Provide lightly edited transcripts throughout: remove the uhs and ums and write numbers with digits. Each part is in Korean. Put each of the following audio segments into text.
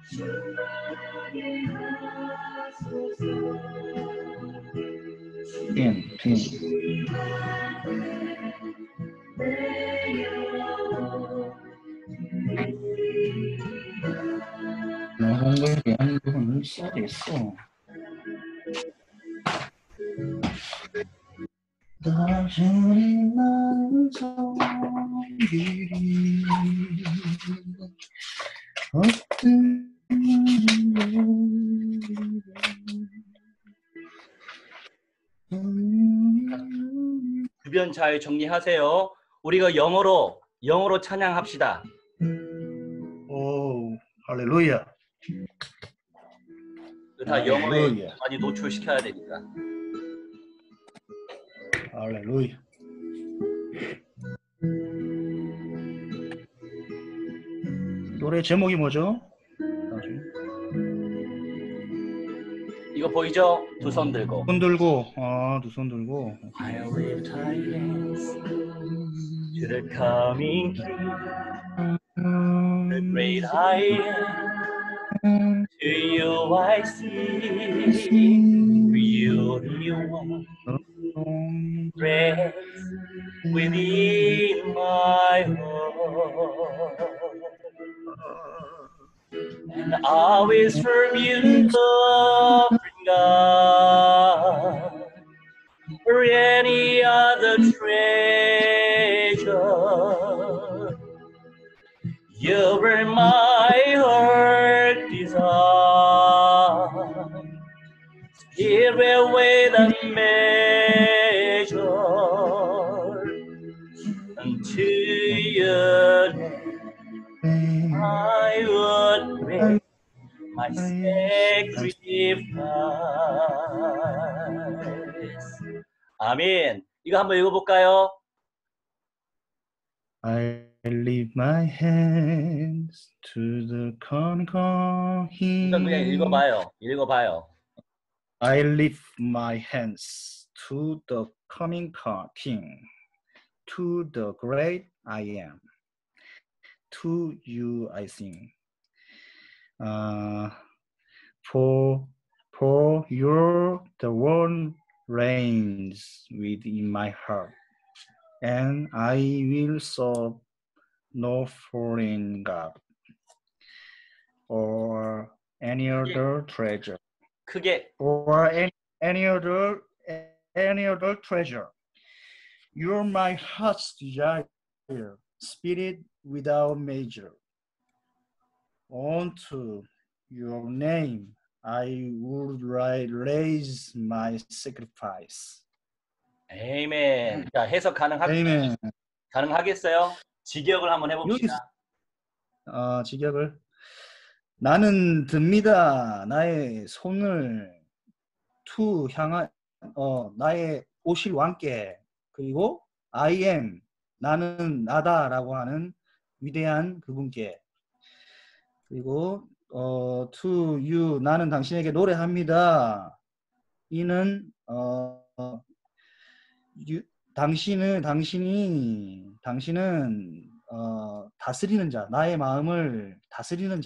핀. 한국에 한국은 써야 되겠어. 다시 나는 성길이 어떤 주변 잘 정리하세요. 우리가 영어로 찬양합시다. 오, 할렐루야. 다 영어에 많이 노출시켜야 되니까. 할렐루야. 노래 제목이 뭐죠? 이거 보이죠? 두 손 들고. 손 들고, 두 손 들고. I'll lift my hands to the coming King, the great I am. To you I sing, beauty one, rest within my heart. And always from you, sovereign God, or any other treasure. You were my heart desire, Spirit with a measure, unto your name I would bring my sacrifice. 아멘. 이거 한번 읽어볼까요? I lift my hands to the conquering. 그냥 읽어봐요. I lift my hands to the coming King, to the great I am. To you I sing. For you're the one reigns within my heart, and I will serve no foreign god or any other treasure. 크게. Or any other treasure. You're my heart's desire, spirit without measure. Unto your name I would raise my sacrifice. 아멘. 자, 해석 아멘. 가능하겠어요? 직역을 한번 해봅시다. 직역을. 나는 듭니다. 나의 손을 나의 오실 왕께, 그리고 I am, 나는 나다라고 하는 위대한 그분께, 그리고 to you, 나는 당신에게 노래합니다. 이는 당신은 다스리는 자, 나의 마음을 다스리는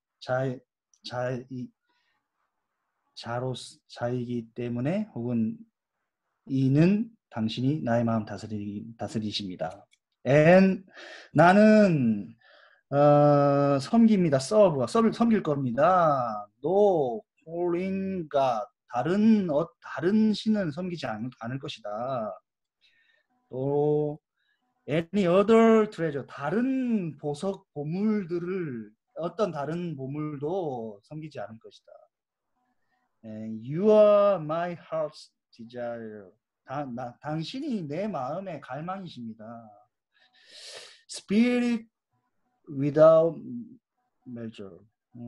자이기 때문에, 혹은 이는 당신이 나의 마음 다스리십니다. And 나는 섬깁니다. 섬길 겁니다. No foreign god, 다른 신은 섬기지 않을 것이다. 또 any other treasure, 다른 어떤 다른 보물도 섬기지 않을 것이다. And you are my heart's desire. 당신이 내 마음의 갈망이십니다. Spirit without measure.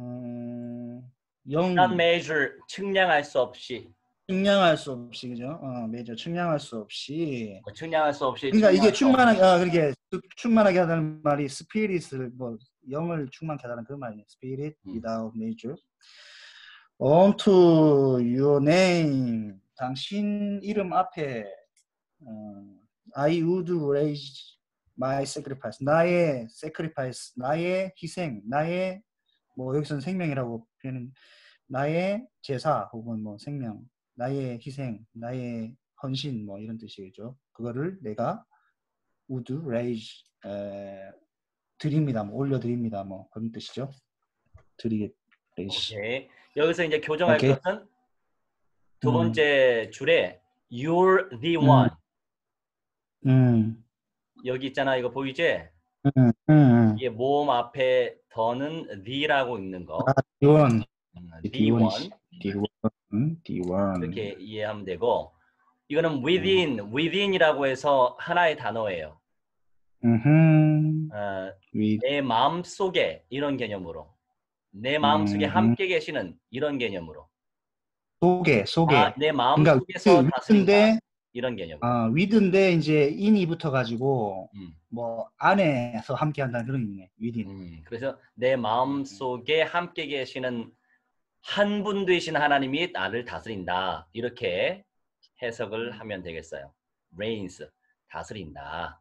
Not measure, 측량할 수 없이. 그죠? measure, 측량할 수 없이. 측량할 수 없이. 그러니까 이게 충만하게 하다는 말이 spirit을 영을 충만케 하다는 그 말이에요. Spirit without measure. Unto your name, 당신 이름 앞에 I would raise my sacrifice, 나의 희생, 나의 뭐 여기서는 생명이라고 표현은 나의 제사 혹은 뭐 생명, 나의 희생, 나의 헌신 뭐 이런 뜻이겠죠. 그거를 내가 would raise 드립니다, 뭐 올려드립니다, 뭐 그런 뜻이죠. 드리겠. 오케이. 여기서 이제 교정할 오케이. 것은 두 번째 줄에 you're the 음. one. 음. 여기 있잖아. 이거 보이지? 이게 모음 앞에 더는 the라고 있는 거. 아, D1. the one. D1. 이렇게 이해하면 되고, 이거는 within이라고 해서 하나의 단어예요. 내 마음 속에 이런 개념으로, 내 마음 속에 함께 계시는 이런 개념으로. 속에. 내 마음 그러니까 속에서 다스린다. 위드인데, 이런 개념. 위드인데 이제 인이 붙어가지고 뭐 안에서 함께한다는 그런 의미네. within. 그래서 내 마음 속에 함께 계시는 한 분 되신 하나님이 나를 다스린다. 이렇게 해석을 하면 되겠어요. reigns, 다스린다.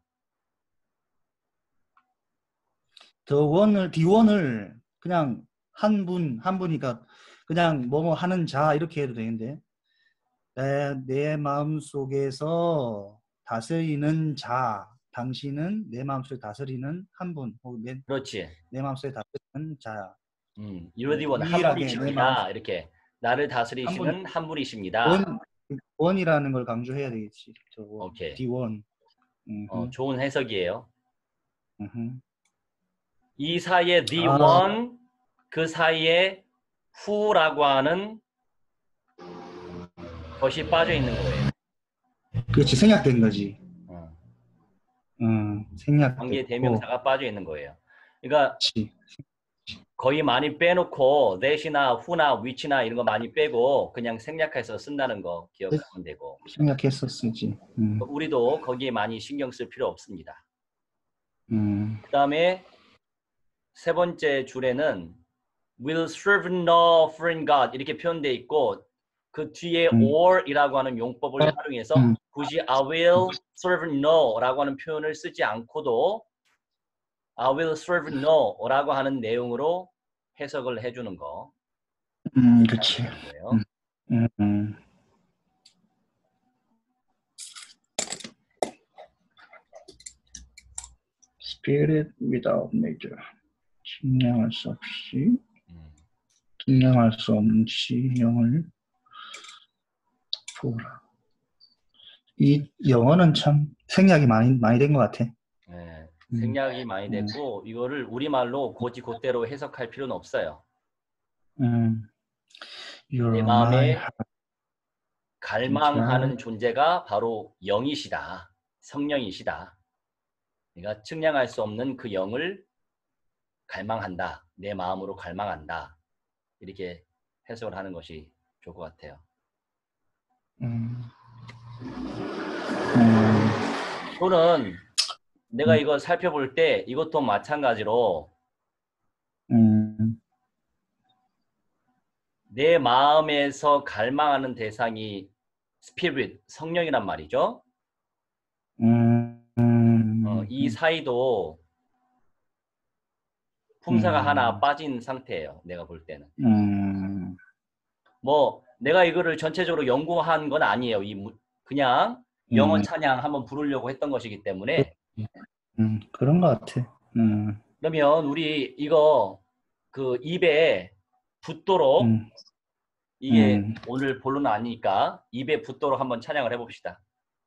D1을 그냥 한 분이니까 그냥 뭐뭐 하는 자 이렇게 해도 되는데, 내 마음 속에서 다스리는 자, 당신은 내 마음속에 다스리는 한 분, 혹은 그렇지. 내 마음속에 다스리는 자. you're the one, 한 유일하게 내 마음 분이십니다. 이렇게 나를 다스리시는 한 분이십니다. 원이라는 걸 강조해야 되겠지. 오케이. D1. 좋은 해석이에요. 이 사이에 the one, 그 사이에 who라고 하는 것이 빠져 있는 거예요. 그렇지, 생략된 거지. 생략됐고. 관계 대명사가 빠져 있는 거예요. 그러니까 그치. 거의 많이 빼놓고 that이나 who나 which나 이런 거 많이 빼고 그냥 생략해서 쓴다는 거 기억하면 되고. 생략해서 쓰지. 우리도 거기에 많이 신경 쓸 필요 없습니다. 그 다음에 세 번째 줄에는 will serve no foreign god 이렇게 표현되어 있고 그 뒤에 or이라고 하는 용법을 활용해서 굳이 I will serve no라고 하는 표현을 쓰지 않고도 I will serve no라고 하는 내용으로 해석을 해주는 거. 그렇지. Spirit without measure. 측량할 수 없이, 측량할 수 없는 지형을 보라. 이 영어는 참 생략이 많이 된 것 같아. 네, 생략이 많이 됐고 이거를 우리말로 곧대로 해석할 필요는 없어요. 내 마음에 갈망하는 존재가 바로 영이시다. 성령이시다. 내가 측량할 수 없는 그 영을 갈망한다. 내 마음으로 갈망한다. 이렇게 해석을 하는 것이 좋을 것 같아요. 또는 내가 이거 살펴볼 때 이것도 마찬가지로 내 마음에서 갈망하는 대상이 스피릿, 성령이란 말이죠. 이 사이도 품사가 하나 빠진 상태예요. 내가 볼 때는. 뭐 내가 이거를 전체적으로 연구한 건 아니에요. 그냥 영어 찬양 한번 부르려고 했던 것이기 때문에. 그런 것 같아. 그러면 우리 이거 그 입에 붙도록 이게 오늘 본론은 아니니까 입에 붙도록 한번 찬양을 해봅시다.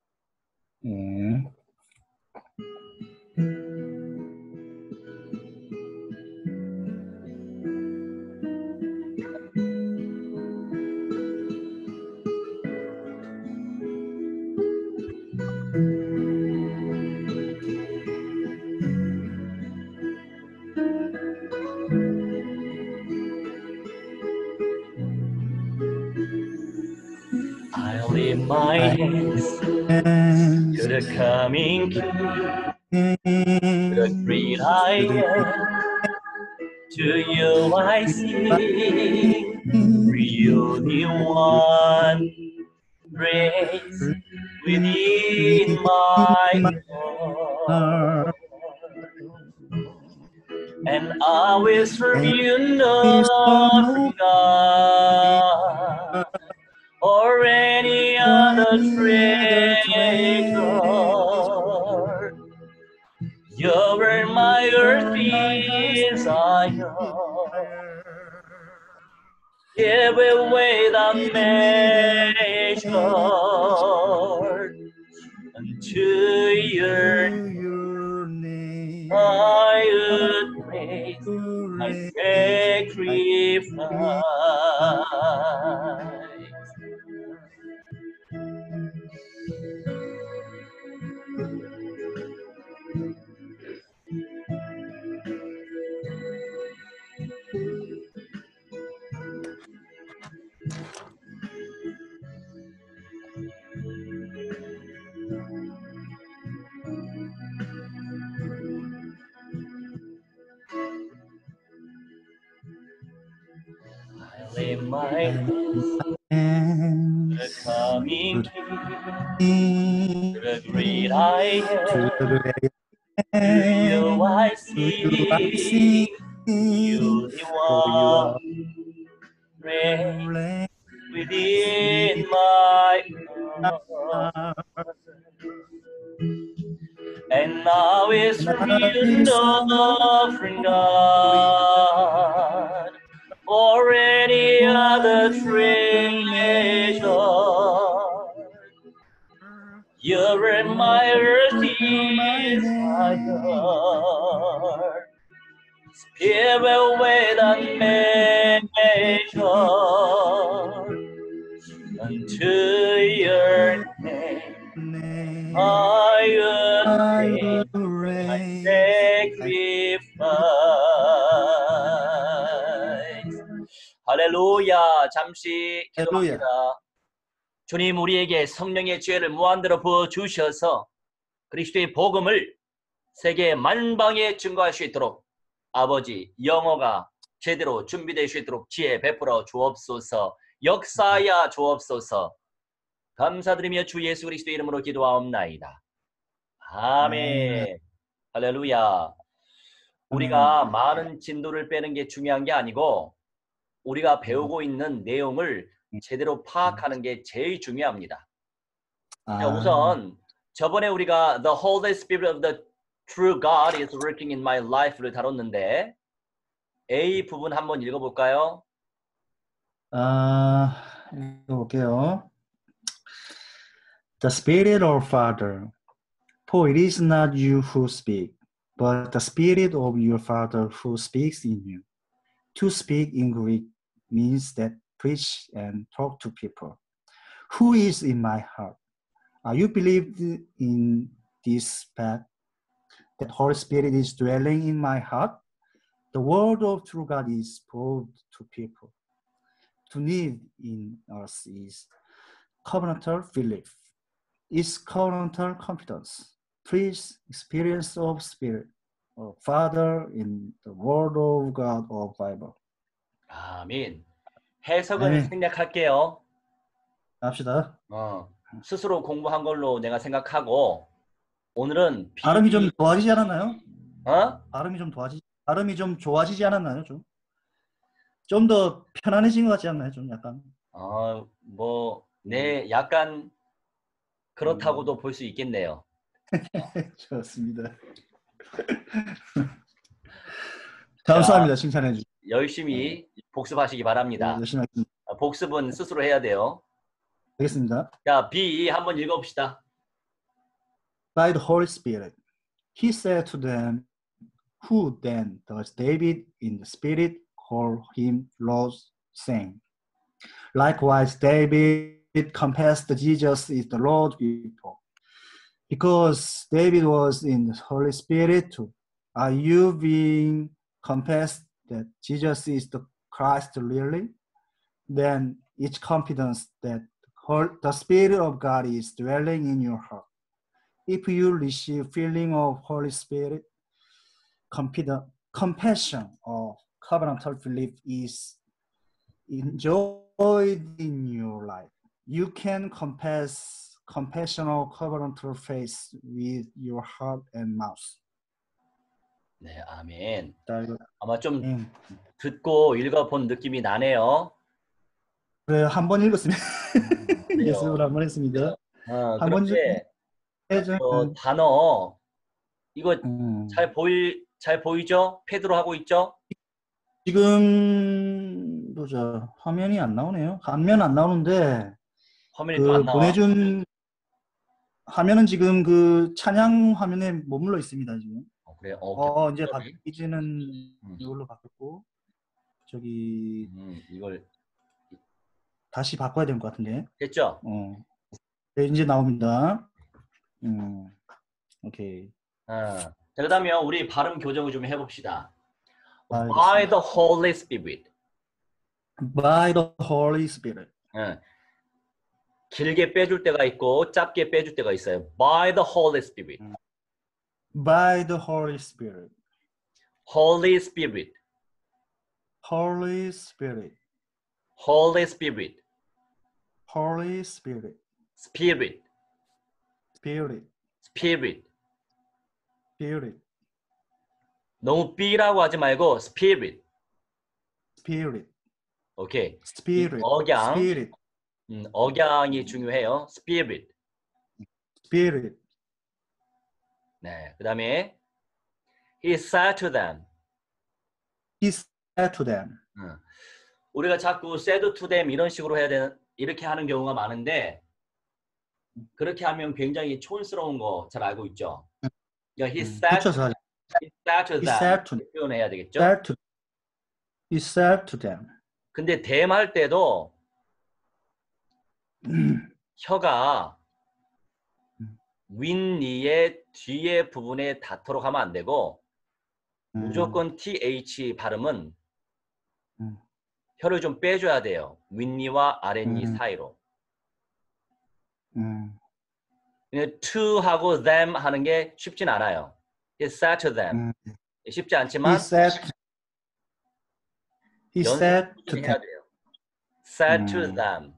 I lift my hands to the coming King, to the great I am. To you I sing, real the one, praise within my heart. And I will serve you not from God or any other treasure. You're my earthly desire. Give away the measure unto your name. I would praise my sacrifice. I lay my hands, the coming King, the great I am. To you I sing, you the one reign within my heart. And now is revealed no friend God or any other treasure. You're in my earthly desire. Spirit away the measure unto your name. I would pray my sacrifice. 할렐루야. 잠시 기도합니다. 주님 우리에게 성령의 지혜를 무한대로 부어주셔서 그리스도의 복음을 세계 만방에 증거할 수 있도록 아버지 영어가 제대로 준비될 수 있도록 지혜 베풀어 주옵소서. 역사하여 주옵소서. 감사드리며 주 예수 그리스도의 이름으로 기도하옵나이다. 아멘. 할렐루야. 우리가 많은 진도를 빼는 게 중요한 게 아니고 우리가 배우고 있는 내용을 제대로 파악하는 게 제일 중요합니다. 자, 우선 저번에 우리가 The Holy Spirit of the True God is working in my life를 다뤘는데 A 부분 한번 읽어볼까요? 읽어볼게요. The Spirit of Father, for it is not you who speak, but the Spirit of your Father who speaks in you. To speak in Greek means that preach and talk to people. Who is in my heart? You believe in this fact, that Holy Spirit is dwelling in my heart? The word of true God is brought to people. To live in us is covenantal belief, is covenantal confidence, preach experience of Spirit, of Father in the Word of God of Bible. 아멘. 해석은 아멘. 생략할게요. 합시다. 스스로 공부한 걸로 내가 생각하고 오늘은 발음이 좀 좋아지지 않았나요? 발음이 좀 좋아지지 않았나요? 좀 더 편안해진 것 같지 않나요? 좀 약간. 네, 약간 그렇다고도 볼 수 있겠네요. 좋습니다. 감사합니다. 칭찬해 주셔서. 열심히 복습하시기 바랍니다. 열심히 하겠습니다. 복습은 스스로 해야 돼요. 알겠습니다. 자, B 한번 읽어봅시다. By the Holy Spirit, he said to them, who then does David in the Spirit call him Lord, saying, likewise David confessed Jesus is the Lord before, because David was in the Holy Spirit too. Are you being confessed that Jesus is the Christ really? Then it's confidence that the Spirit of God is dwelling in your heart. If you receive feeling of Holy Spirit, compassion of covenantal belief is enjoyed in your life. You can confess compassion of covenantal faith with your heart and mouth. 네, 아멘. 딸, 아마 좀 듣고 읽어본 느낌이 나네요. 그래, 한 번 읽었으면 그래요. 연습을 한 번 했습니다. 한 번 그런데 저는 단어 이거 음, 잘 보이죠? 패드로 하고 있죠? 지금 보자. 화면이 안 나오네요. 화면 안 나오는데 화면이 또 안 그 나와. 보내준 화면은 지금 그 찬양 화면에 머물러 있습니다, 지금. 그래. 오케이. 이제 이제는 음, 이걸로 바뀌었고 저기 이걸 다시 바꿔야 될 것 같은데. 됐죠? 네, 이제 나옵니다. 오케이. 자, 그다음에 우리 발음 교정을 좀 해봅시다. By 알겠습니다. the Holy Spirit. By the Holy Spirit. 길게 빼줄 때가 있고 짧게 빼줄 때가 있어요. By the Holy Spirit. By the Holy Spirit. Holy Spirit. Holy Spirit. Holy Spirit. Holy Spirit. Spirit. Spirit. Spirit. Spirit. 너무 B라고 하지 말고 Spirit. Spirit. 오케이. Spirit. 억양. Spirit. 억양이 중요해요. Spirit. Spirit. 네. 그다음에 He said to them. He said to them. 우리가 자꾸 said to them 이런 식으로 해야 되는 이렇게 하는 경우가 많은데 그렇게 하면 굉장히 촌스러운 거 잘 알고 있죠. 그러니까 he said to them. He said to He them. said to 표현해야 되겠죠. He said to them. 근데 them 할 때도 혀가 윗니의 뒤에 부분에 닿도록 하면 안 되고 무조건 th 발음은 혀를 좀 빼줘야 돼요. 윗니와 아랫니 사이로. to 하고 them 하는 게 쉽진 않아요. He said to them. 쉽지 않지만 He 연습 said to 꾸준히 them. 해야 돼요. Said to them.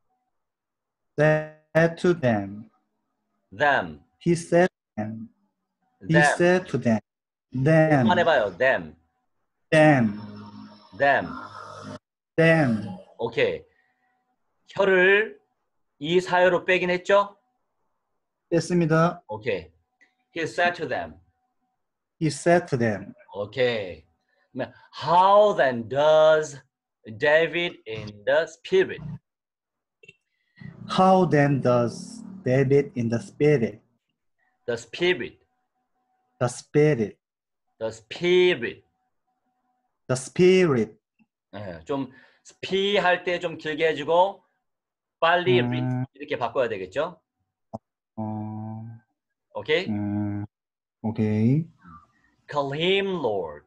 Said to them. Them. He said to them. He Them. said to them. them만 Them. 해봐요. Them. Them. Them. Them. 오케이. 혀를 이 사이로 빼긴 했죠? 됐습니다. 오케이. He said to them. He said to them. 오케이. How then does David in the spirit? How then does David in the spirit? The spirit. The spirit. The spirit. The spirit. 좀 sp 할 때 좀 길게 해주고 빨리 read 이렇게 바꿔야 되겠죠? 오케이? 오케이. Call him Lord.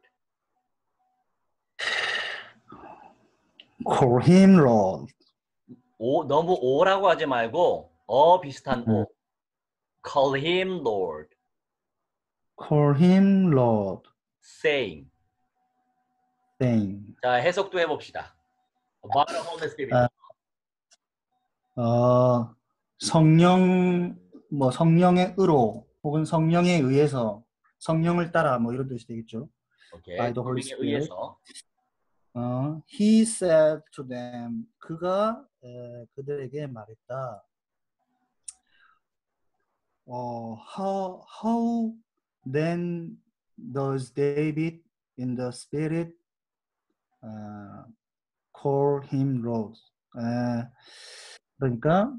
Call him Lord. 너무 오라고 하지 말고 비슷한 오. Call him Lord. Call him Lord. Saying. Saying. 자, 해석도 해봅시다. By the Holy Spirit. 성령의 의로 혹은 성령에 의해서 성령을 따라 뭐 이런 뜻이 되겠죠. 오케이. By the Holy 성령에 Spirit. 의해서. He said to them. 그가 그들에게 말했다. How then does David in the spirit call him Lord? 그러니까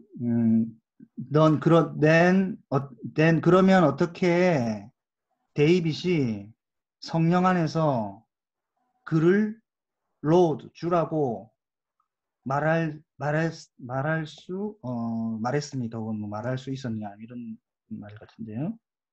then 그러면 어떻게 데이빗이 성령 안에서 그를 Lord 주라고 말했습니다. 혹은 뭐 말할 수 있었냐 이런 말 같은데요.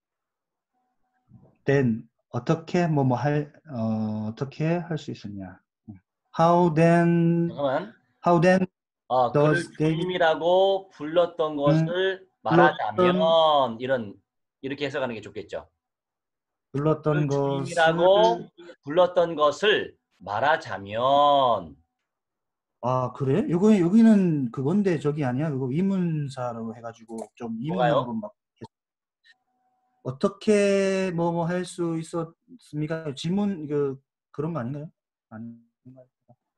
then 어떻게 어떻게 할 수 있었냐. How then 잠깐만. does 그를 David 주님이라고 불렀던 것을 말하자면 이렇게 해석하는 게 좋겠죠. 불렀던 그를 것을 주님이라고 불렀던 것을 말하자면 그래? 여기는 그건데 저기 아니야? 그거 위문사로 해가지고 좀 뭐가요? 이문으로 막 어떻게 뭐 할 수 있었습니까? 질문 그런 거 아닌가요? 아닌가요?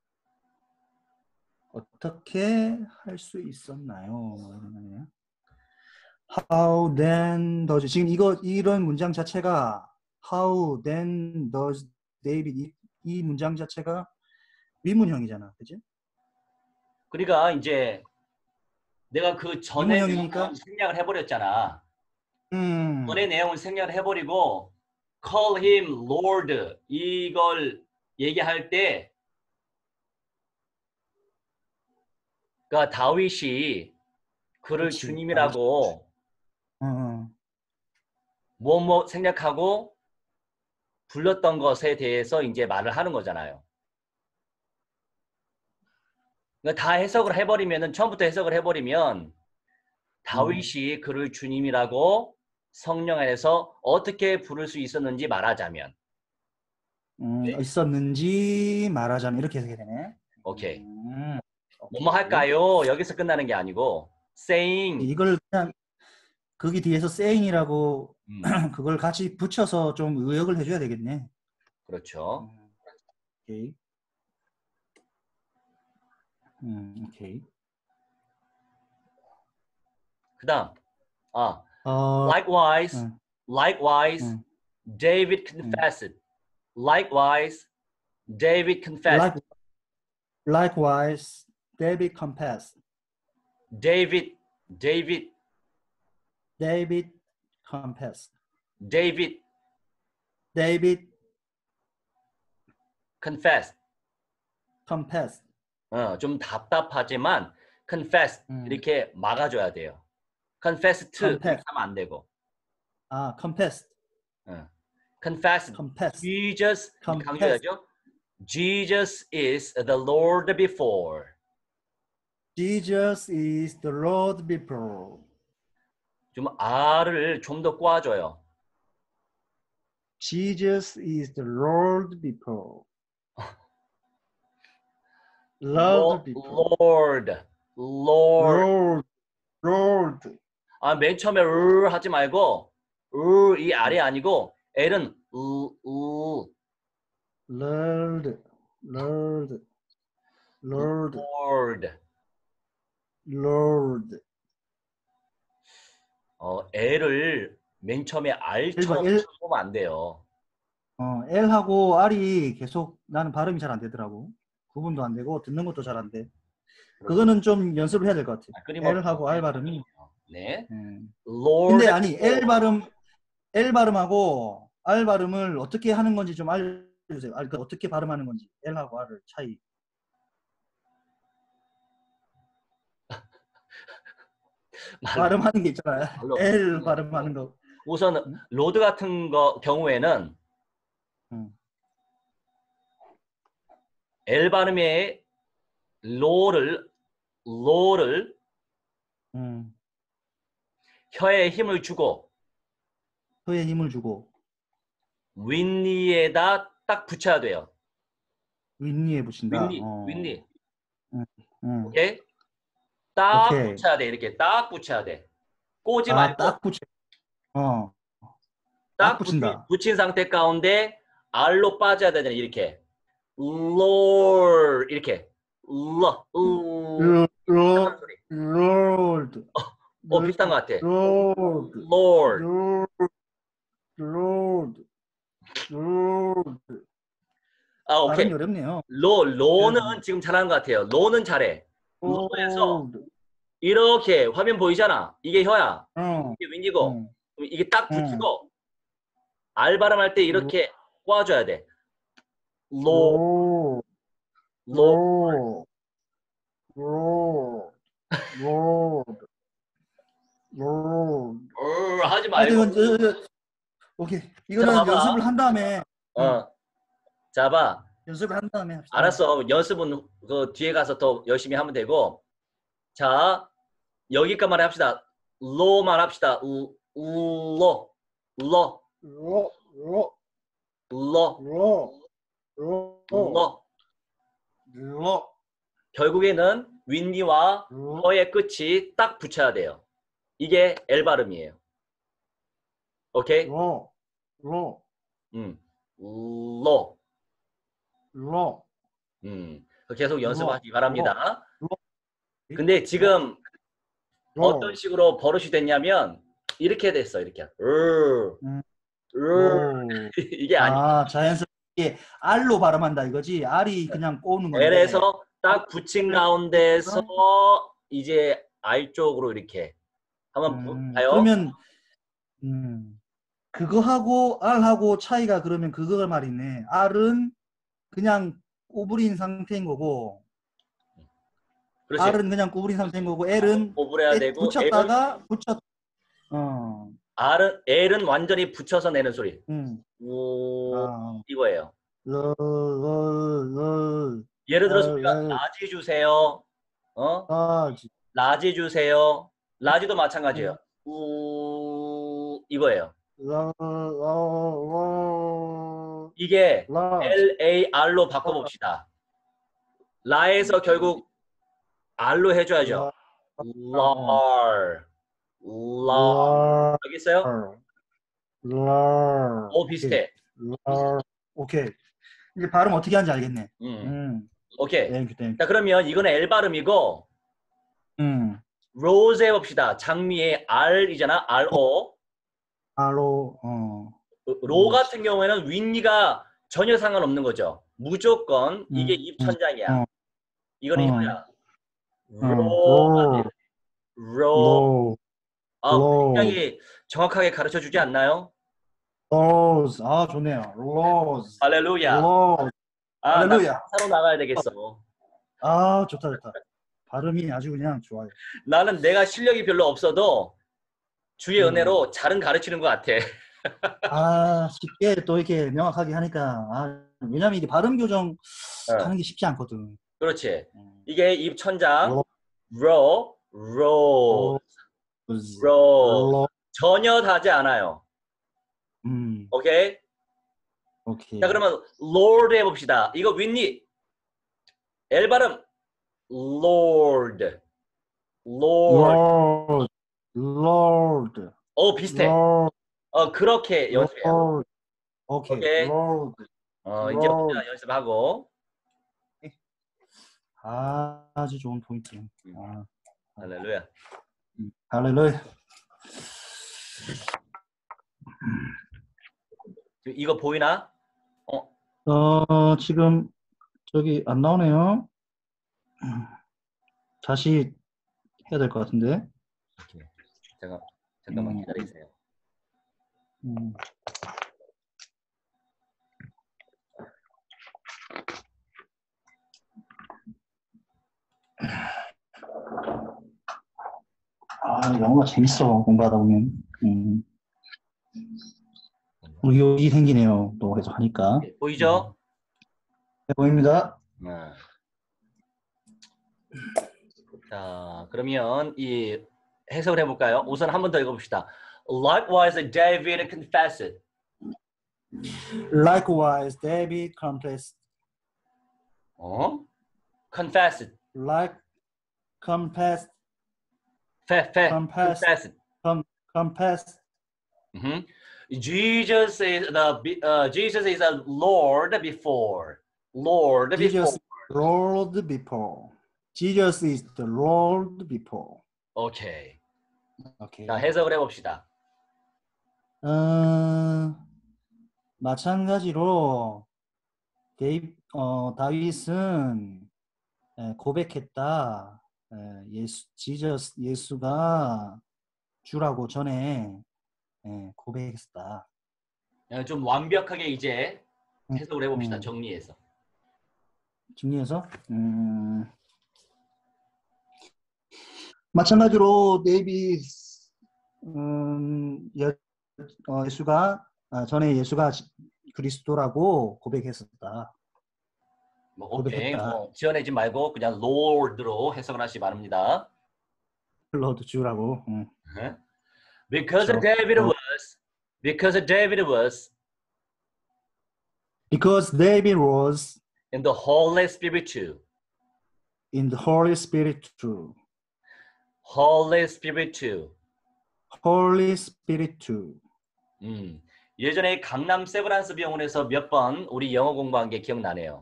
어떻게 할 수 있었나요? 뭐 이런 거 아니에요? How then does 지금 이런 문장 자체가 How then does David 이 문장 자체가 위문형이잖아, 그지? 그러니까 이제 내가 그 전에 위문형이니까 내용을 생략을 해버렸잖아. 음, 전에 내용을 생략을 해버리고 call him Lord 이걸 얘기할 때 그러니까 다윗이 그를 그렇지. 다윗. 주님이라고 어. 뭐 생략하고 불렀던 것에 대해서 이제 말을 하는 거잖아요. 그러니까 다 해석을 해버리면은 처음부터 해석을 해버리면 다윗이 그를 주님이라고 성령 안에서 어떻게 부를 수 있었는지 말하자면 있었는지 말하자면 이렇게 해석이 되네. 오케이. 뭐뭐 오케이. 할까요? 여기서 끝나는 게 아니고 saying 이걸 그냥 거기 뒤에서 saying이라고 음, 그걸 같이 붙여서 좀 의역을 해줘야 되겠네. 그렇죠. 오케이. 오케이. 그다음 어, likewise likewise 음. David confessed. Likewise David confessed. Like, likewise, David confessed. David David confessed. David David confessed. confessed. 좀 답답하지만 confess 이렇게 막아줘야 돼요. confessed 이렇게 confessed. 하면 안 되고. confessed. confess. confessed. Jesus confessed. 강조해야죠. Jesus is the Lord before. Jesus is the Lord before. 좀 R을 좀 더 꼬아줘요. Jesus is the Lord before. Lord before. Lord. Lord. 맨 처음에 하지 말고 이 R이 아니고 L은 Lord. Lord. L을 맨 처음에 R처럼 보면 안 돼요. L하고 R이 계속 나는 발음이 잘 안 되더라고. 구분도 안 되고 듣는 것도 잘 안 돼. 그거는 좀 연습을 해야 될 것 같아. L하고 R 발음이. 네. 근데 Lord. 아니 L 발음하고 R 발음을 어떻게 하는 건지 좀 알려주세요. 어떻게 발음하는 건지 L하고 R을 차이. 발음하는 게 있잖아요. L 발음하는 거. 우선 로드 같은 경우에는 L 발음의 로를 혀에 힘을 주고 혀에 힘을 주고 윗니에다 딱 붙여야 돼요. 윗니에 붙인다. 윗니. 오케이. 딱 오케이. 붙여야 돼. 이렇게 딱 붙여야 돼. 꼬지 말고 딱 붙여. 딱 붙인다. 붙인 상태 가운데 R로 빠져야 되잖아요. 이렇게. Lord 이렇게. Lord. 비슷한 것 같아. Lord. 오케이. 발음이 어렵네요. 로는 지금 잘하는 것 같아요. 로는 잘해. 로에서 이렇게 화면 보이잖아. 이게 혀야. 이게 윈이고. 이게 딱 붙이고 R 발음할 때 이렇게 꼬아줘야 돼. 로. 하지 말고. 오케이. 이거는 연습을 한 다음에. 자, 봐. 연습을 한 다음에 합시다. 알았어. 연습은 그 뒤에 가서 더 열심히 하면 되고. 자, 여기까지만 합시다. 로만 합시다. 로. 결국에는 윗니와 혀의 끝이 딱 붙여야 돼요. 이게 L 발음이에요. 오케이? 로. 로. 계속 연습하기 바랍니다. 근데 지금 어떤 식으로 버릇이 됐냐면 이렇게 됐어. 이렇게. 이게 아니야. 자연스럽게 R로 발음한다 이거지. R이 그냥 꼬우는 건데. L에서 딱 붙인 가운데서 이제 R 쪽으로 이렇게 한번 봐요. 그러면 그거하고 R하고 차이가 그러면 그거 말이네. R은 그냥 꼬부린 상태인 거고, 그렇지. R은 그냥 꼬부린 상태인 거고, L은 꼬부려야 되고 붙였다가 L은 완전히 붙여서 내는 소리. 이거예요. 예를 들어서 우리가 라지 주세요. 라지 주세요. 라지도 마찬가지예요. 이거예요. 이게 LAR로 바꿔봅시다. 라에서 결국 R로 해줘야죠. lar. 여기 있어요? 비슷해. 오케이. 이제 발음 어떻게 하는지 알겠네. 오케이. 땡큐. 자, 그러면 이거는 L 발음이고 로즈 해봅시다. 장미의 R이잖아. RO. 로 같은 경우에는 윗니가 전혀 상관없는 거죠. 무조건 이게 입천장이야. 이거는 이거야. 로. 굉장히 정확하게 가르쳐 주지 않나요? 로즈. 좋네요. 로즈. 할렐루야. 할렐루야. 나 사로 나가야 되겠어. 좋다. 발음이 아주 그냥 좋아요. 나는 내가 실력이 별로 없어도 주의 은혜로 잘은 가르치는 것 같아. 쉽게 또 이렇게 명확하게 하니까 왜냐면 이게 발음 교정 하는 게 쉽지 않거든. 그렇지. 이게 입천장 로 전혀 다지 않아요. 오케이? 자, 그러면 Lord 해봅시다. 이거 윗니 L 발음 Lord. 비슷해. 그렇게 연습해요. 오케이. 이제 혼자 연습하고. 아주 좋은 포인트. 할렐루야. 할렐루야. 이거 보이나? 지금 저기 안 나오네요. 다시 해야 될 것 같은데. 잠깐만 기다리세요. 영어가 재밌어, 공부하다 보면. 의욕이 생기네요, 또 계속 하니까. 보이죠? 네, 보입니다. 자, 그러면 이 해석을 해볼까요? 우선 한 번 더 읽어봅시다. Likewise, David confessed. Likewise, David confessed. confessed. Confessed. Confessed. Jesus is a Lord before. Jesus is the Lord before. 오케이. 자, 해석을 해봅시다. 마찬가지로 다윗은 고백했다. 예수가 주라고 전에 고백했다. 좀 완벽하게 이제 해석을 해봅시다. 정리해서. 마찬가지로 데이빗 전에 예수가 그리스도라고 고백했었다. 오케이. 지어내지 말고 그냥 Lord로 해석을 하시기 바랍니다. Lord 주라고. Because David was in the Holy Spirit too. In the Holy Spirit too. Holy Spirit too. Holy Spirit too. 예전에 강남 세브란스 병원에서 몇 번 우리 영어 공부한 게 기억나네요.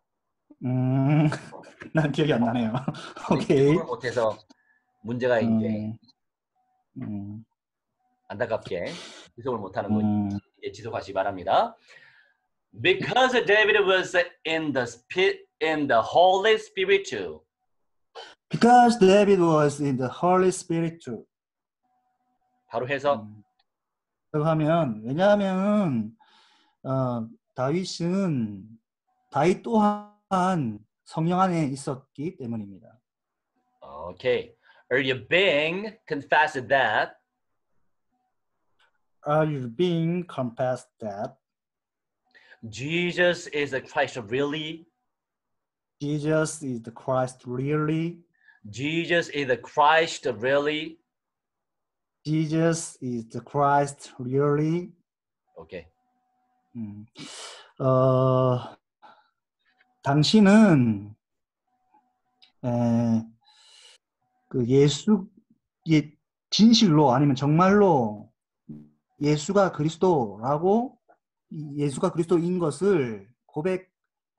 난 기억이 안 나네요. 오케이. 오케이. 못해서 문제가 이제 안타깝게 지속을 못하는 거죠. 이제 지속하시기 바랍니다. Because David was in the Holy Spirit too. Because David was in the Holy Spirit too. 바로 해석. 하면 왜냐하면 다윗 또한 성령 안에 있었기 때문입니다. Okay. Are you being confessed that? Are you being confessed that Jesus is the Christ really? Jesus is the Christ really? Jesus is the Christ really? Jesus is the Christ really? Okay. 당신은 진실로 아니면 정말로 예수가 그리스도인 것을 고백하는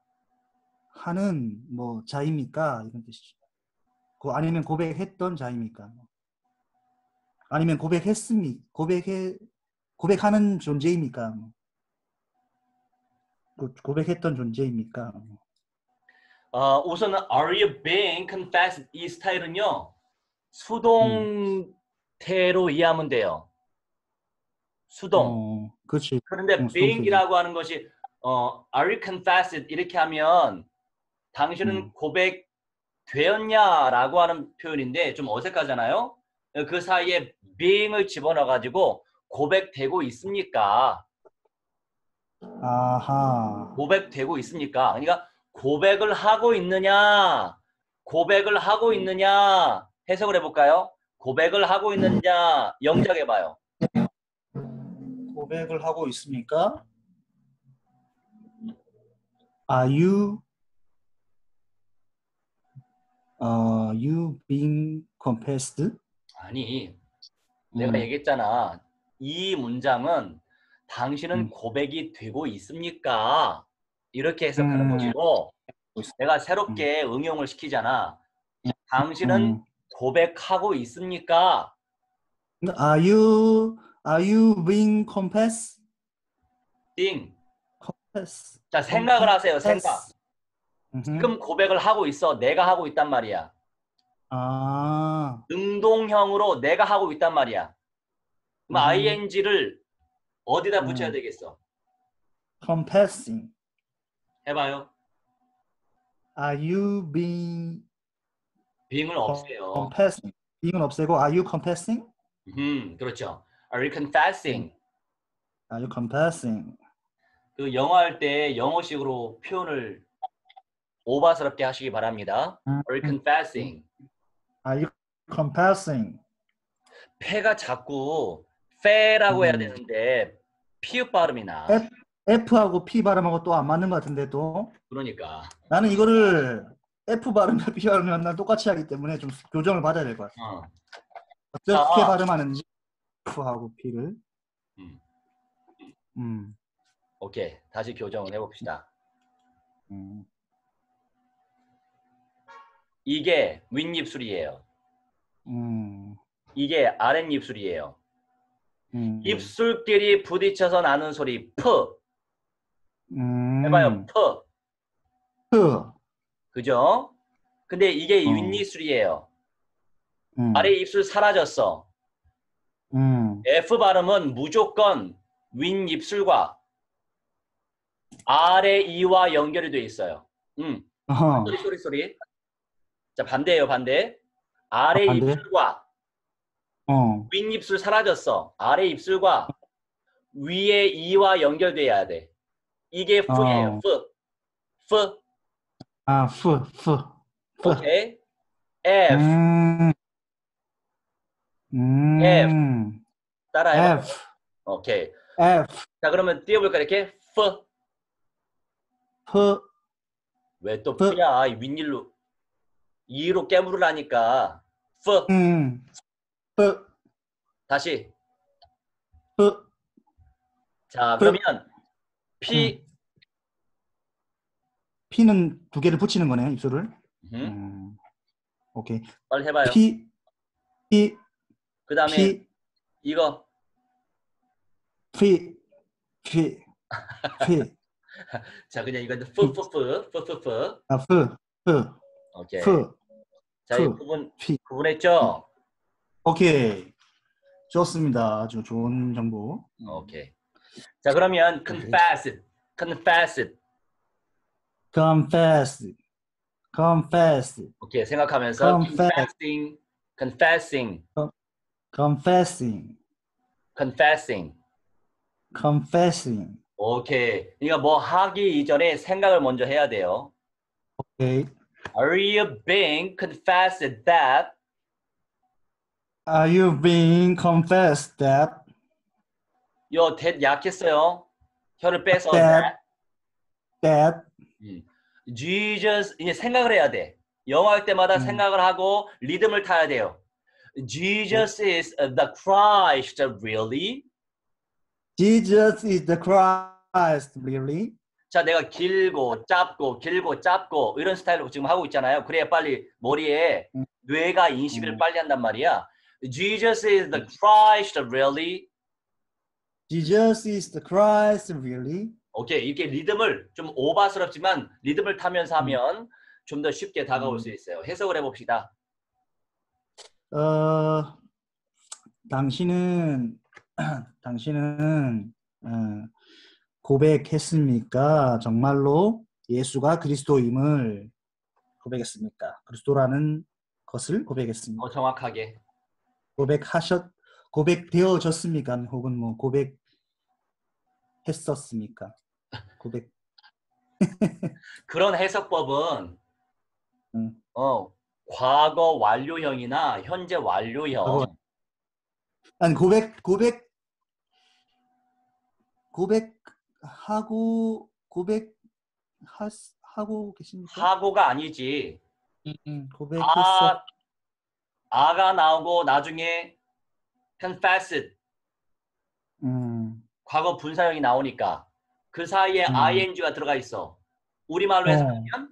뭐 자입니까? 이런 뜻이죠. 아니면 고백했던 자입니까? 아니면 고백하는 존재입니까? 고백했던 존재입니까? 우선은 Are you being confessed 이 스타일은요 수동태로 이해하면 돼요. 수동. 그렇지. 그런데 being이라고 하는 것이 Are you confessed 이렇게 하면 당신은 고백되었냐라고 하는 표현인데 좀 어색하잖아요. 그 사이에 being을 집어넣어가지고 고백되고 있습니까? 아하. 고백되고 있습니까? 그러니까 고백을 하고 있느냐 해석을 해볼까요? 고백을 하고 있느냐 영작해봐요. 고백을 하고 있습니까? Are you being confessed? 아니, 내가 얘기했잖아. 이 문장은 당신은 고백이 되고 있습니까? 이렇게 해석하는 것이고 내가 새롭게 응용을 시키잖아. 당신은 고백하고 있습니까? Are you being confessed? 띵. confess. 자, 생각을 하세요. 생각. 지금 고백을 하고 있어. 내가 하고 있단 말이야. 능동형으로 내가 하고 있단 말이야. 그럼 ing를 어디다 붙여야 되겠어? confessing. 해봐요. Are you being을 없애요. confessing. being은 없애고 Are you confessing? 그렇죠. Are you confessing? Are you confessing? 그 영어 할 때 영어식으로 표현을 오바스럽게 하시기 바랍니다. Are you confessing? Are you confessing? 패가 자꾸 fe라고 해야 되는데 피읍 발음이 나. F하고 P 발음하고 또 안 맞는 것 같은데 또. 그러니까. 나는 이거를 F 발음과 P 발음이랑 똑같이 하기 때문에 좀 교정을 받아야 될 것 같아. 어떻게 발음하는지 F하고 P를. 오케이. 다시 교정을 해봅시다. 이게 윗입술이에요. 이게 아랫입술이에요. 입술끼리 부딪혀서 나는 소리 P. 해봐요. P. 그죠? 근데 이게 윗입술이에요. 아래 입술 사라졌어. F 발음은 무조건 윗입술과 아래 이와 연결이 돼 있어요. 소리. 자, 반대예요, 반대. 아래 입술과 윗입술 사라졌어. 아래 입술과 위에 이와 연결돼야 돼. 이게 F예요. F. F. 오케이. F. F. 따라해봐. F. 오케이. F. 자, 그러면 띄워볼까 이렇게? F. 왜 또 F야? 윗일로. 2로 깨물으라니까. F. F. 다시. F. 자, 그러면 P P는 두 개를 붙이는 거네, 입술을. 오케이. 빨리 해봐요. P 그 다음에 P 이거 P 자, 그냥 이거 푸푸푸 아, 오케이. 푸 자, 이 구분했죠? 오케이. 좋습니다. 아주 좋은 정보. 오케이. 자, 그러면 confess 오케이, 생각하면서 confessing 오케이. 그러니까 뭐 하기 이전에 생각을 먼저 해야 돼요. 오케이. Are you being confessed that? Are you being confessed that? 요 that 약했어요. 혀를 빼서 that. Jesus 이제 생각을 해야 돼. 영어 할 때마다 생각을 하고 리듬을 타야 돼요. Jesus is the Christ, really? Jesus is the Christ, really? 자, 내가 길고 짧고 이런 스타일로 지금 하고 있잖아요. 그래야 빨리 머리에 뇌가 인식을 빨리 한단 말이야. Jesus is the Christ, really? Jesus is the Christ, really? 오케이, 이렇게 리듬을 좀 오바스럽지만 리듬을 타면서 하면 좀 더 쉽게 다가올 수 있어요. 해석을 해봅시다. 당신은 고백했습니까? 정말로 예수가 그리스도임을 고백했습니까? 그리스도라는 것을 고백했습니까? 정확하게. 고백되어졌습니까? 혹은 뭐 고백했었습니까? 고백. 그런 해석법은 과거 완료형이나 현재 완료형. 아니 고백하고 계십니까? 하고가 아니지. 고백했어. 아가 나오고 나중에 confessed. 과거 분사형이 나오니까 그 사이에 ing가 들어가 있어. 우리말로 해석하면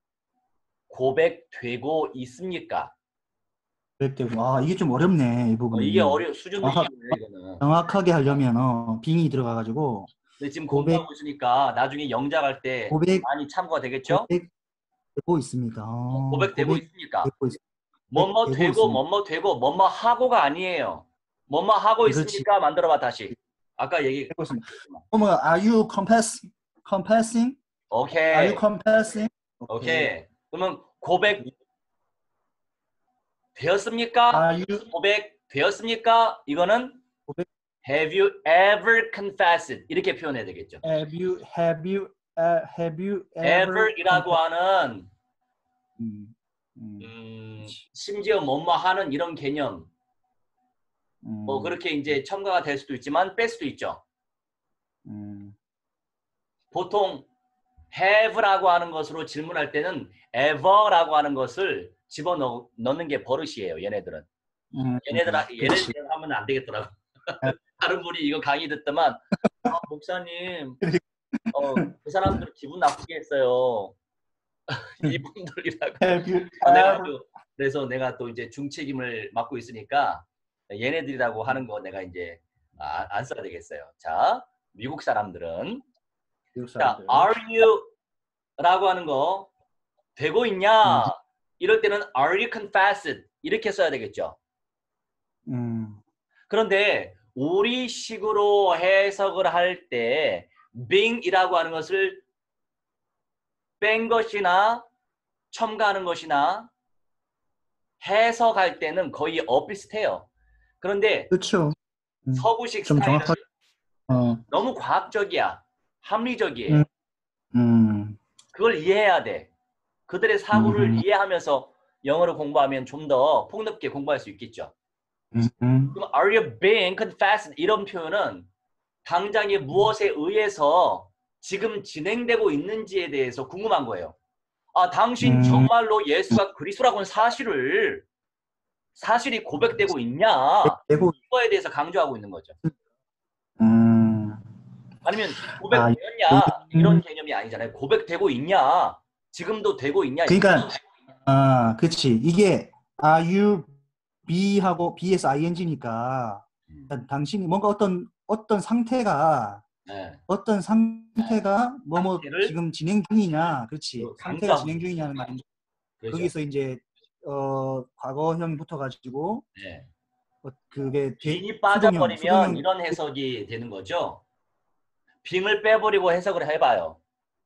고백되고 있습니까? 고백되고. 이게 좀 어렵네, 이 부분이. 이게 수준도 이거는. 정확하게 하려면 빙이 들어가가지고. 근데 지금 공부하고 있으니까 나중에 영작 할 때 많이 참고가 되겠죠? 고백되고 있습니다. 고백되고 있습니까? 뭐뭐 되고 뭐뭐 되고 뭐뭐 하고가 아니에요. 뭐뭐 하고 있습니까? 만들어봐 다시. 아까 얘기했습니다. Are you confessing? 오케이. Are you confessing? 오케이. 그러면 고백 되었습니까? 고백 되었습니까? 이거는 Have you ever confessed? 이렇게 표현해야 되겠죠. Have you ever이라고 하는 심지어 뭐뭐 하는 이런 개념. 뭐 그렇게 이제 첨가가 될 수도 있지만 뺄 수도 있죠. 보통 have라고 하는 것으로 질문할 때는 ever라고 하는 것을 집어넣는 게 버릇이에요. 얘네들은. 얘네들 하면 안 되겠더라고. 다른 분이 이거 강의 듣더만 목사님 그 사람들 기분 나쁘게 했어요. 이분들이라고. 그래서 내가 또 이제 중책임을 맡고 있으니까 얘네들이라고 하는 거 내가 이제 안 써야 되겠어요. 자, 미국 사람들은 자, are you 라고 하는 거 되고 있냐? 이럴 때는 are you confessed? 이렇게 써야 되겠죠. 그런데 우리식으로 해석을 할 때 being이라고 하는 것을 뺀 것이나 첨가하는 것이나 해석할 때는 거의 엇비슷해요. 그런데 그렇죠. 서구식 스타일은 너무 과학적이야. 합리적이에요. 그걸 이해해야 돼. 그들의 사고를 이해하면서 영어를 공부하면 좀 더 폭넓게 공부할 수 있겠죠. 그럼 are you being confessed? 이런 표현은 당장에 무엇에 의해서 지금 진행되고 있는지에 대해서 궁금한 거예요. 당신 정말로 예수가 그리스도라고 하는 사실이 고백되고 있냐? 이거에 대해서 강조하고 있는 거죠. 아니면 아, 고백되었냐 이런 개념이 아니잖아요. 고백되고 있냐? 지금도 되고 있냐? 그러니까 그치. 이게 are you be하고 be에서 ing니까 당신이 뭔가 어떤 상태가 네. 뭐뭐 상태를 지금 진행 중이냐, 그렇지. 상태가 강조하고 진행 있는 거죠. 중이냐는 말인데 그렇죠. 거기서 이제 과거형이 붙어가지고 네. 그게 빈이 수동형 빠져버리면 이런 해석이 되는 거죠. 빙을 빼버리고 해석을 해봐요.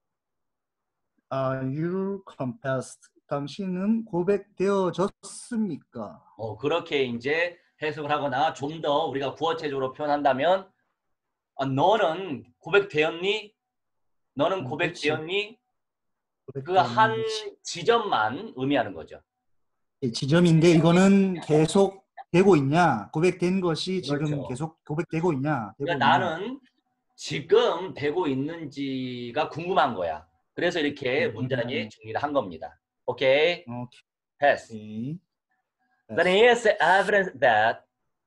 you confessed. 당신은 고백되어졌습니까? 그렇게 이제 해석을 하거나 좀 더 우리가 구어체적으로 표현한다면 너는 고백되었니? 너는 그렇지. 고백되었니? 그 한 고백되었니? 그렇지. 지점만 의미하는 거죠. 지점인데 이거는 계속 되고 있냐? 고백된 것이 지금 그렇죠. 계속 고백되고 있냐? 되고 그러니까 있냐? 나는 지금 되고 있는지가 궁금한 거야. 그래서 이렇게 문장에 정리를 한 겁니다. 오케이? 패스. 오케이. There 됐어. is evidence that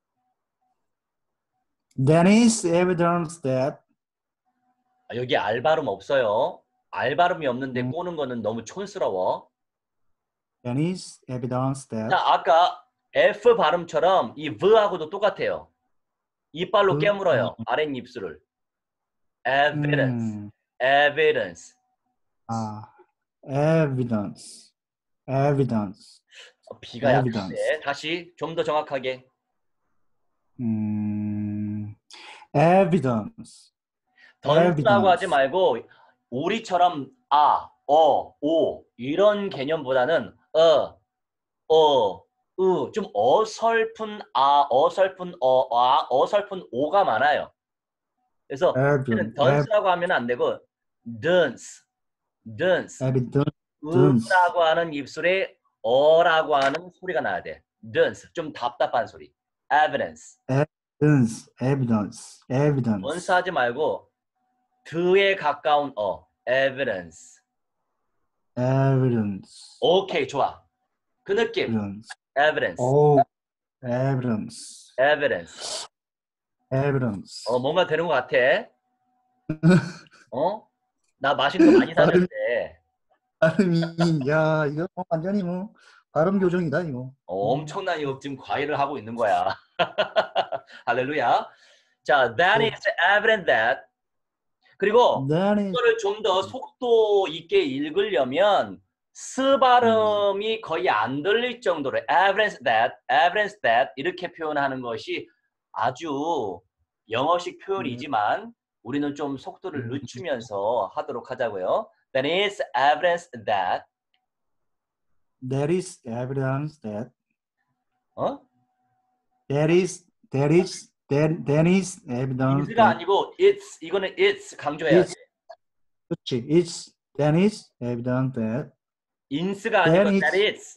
There is evidence that 여기 알 발음 없어요. 알 발음이 없는데 음, 꼬는 거는 너무 촌스러워. there is evidence 자, that 아까 F 발음처럼 이 V하고도 똑같아요. 이빨로 그 깨물어요. 아랫입술을. Evidence. 음, Evidence. 아, evidence, evidence, B가 evidence. 약한데 다시 좀 더 정확하게. 음, evidence, 던스라고 하지 evidence. 말고 우리처럼 오 이런 개념보다는 좀 어설픈 어설픈 어설픈 오가 많아요. 그래서 evidence, 던스라고 하면 안 되고 dance, dance. evidence, 으라고 하는 입술에 어라고 하는 소리가 나야 돼. dance. 좀 답답한 소리. evidence. evidence, evidence, evidence, 던스하지 말고 드에 가까운 evidence. evidence, 오케이, 좋아. 그 느낌. evidence. evidence. Oh, evidence, evidence. evidence. 뭔가 되는 것 같아. 나 맛있는 거 많이 사줬대. 발음이, 야, 이거 완전히 발음 교정이다, 이거. 엄청난 이거 지금 과외를 하고 있는 거야. 할렐루야. 자, that is evident that. 그리고 That is, 이거를 좀 더 속도 있게 읽으려면 스 발음이 거의 안 들릴 정도로 evidence that 이렇게 표현하는 것이 아주 영어식 표현이지만 우리는 좀 속도를 늦추면서 하도록 하자고요. That is evidence that. there is evidence that. 어? There is evidence is가 that. 아니고 it's. 이거는 it's 강조해야 돼. 그렇지. There is evidence that. in스가 아니고 that is.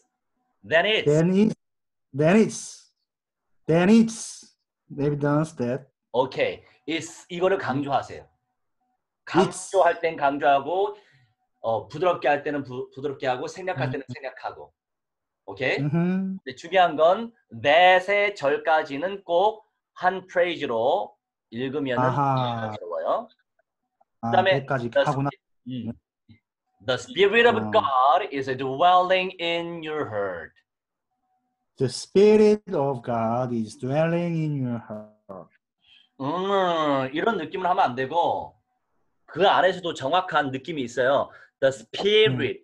There is evidence that. 오케이. it's 이거를 강조하세요. 강조할 땐 강조하고 부드럽게 할 때는 부드럽게 하고 생략할 때는 생략하고. 오케이? 근데 중요한 건 that의 절까지는 꼭 한 프레이즈로 읽으면은 자연스러워요. 그다음에 여기까지 하구나. The Spirit of God is dwelling in your heart. The Spirit of God is dwelling in your heart. 이런 느낌을 하면 안 되고 그 안에서도 정확한 느낌이 있어요. The Spirit.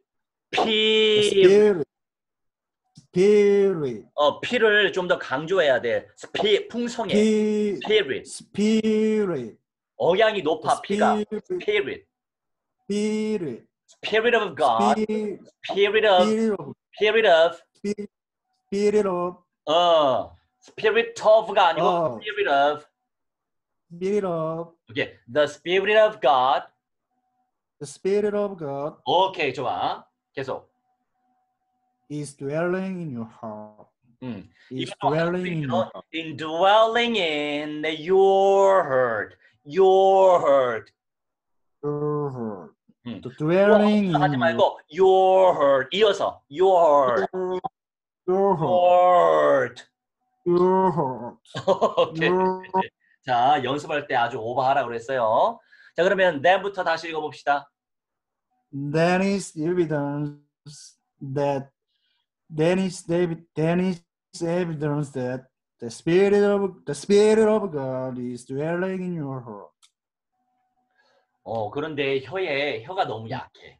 Spirit. P를 좀 더 강조해야 돼. 풍성해. Spirit. 억양이 높아. P가. Spirit. Spirit of God. Spirit of. Spirit of가 아니고 Spirit of. Okay. The Spirit of God. The Spirit of God. 오케이, 좋아. 계속. Is dwelling in your heart. Is 이것도 dwelling in your heart. Indwelling in your heart. Your heart. Your heart. The dwelling in 하지 말고 your heart. 이어서 your heart. your heart. Your heart. Your heart. 오케이. 자, 연습할 때 아주 오버하라고 그랬어요. 자, 그러면 then부터 다시 읽어봅시다. Then is evidence that then is evidence that the spirit of God is dwelling in your heart. 그런데 혀가 너무 약해.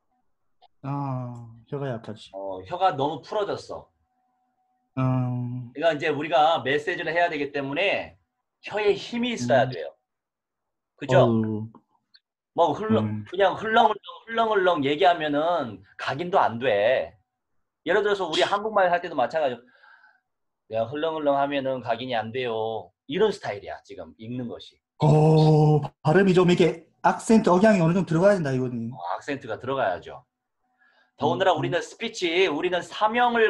혀가 약하지. 혀가 너무 풀어졌어. 어, 그러니까 이제 우리가 메시지를 해야 되기 때문에 혀에 힘이 있어야 돼요. 그죠? 어우, 뭐 그냥 흘렁흘렁 얘기하면은 각인도 안 돼. 예를 들어서 우리 한국말 할 때도 마찬가지로 그냥 흘렁흘렁 하면은 각인이 안 돼요. 이런 스타일이야, 지금 읽는 것이. 발음이 좀 이게 악센트 억양이 어느 정도 들어가야 된다 이거는. 악센트가 들어가야죠. 더군다나 우리는 스피치, 우리는 사명을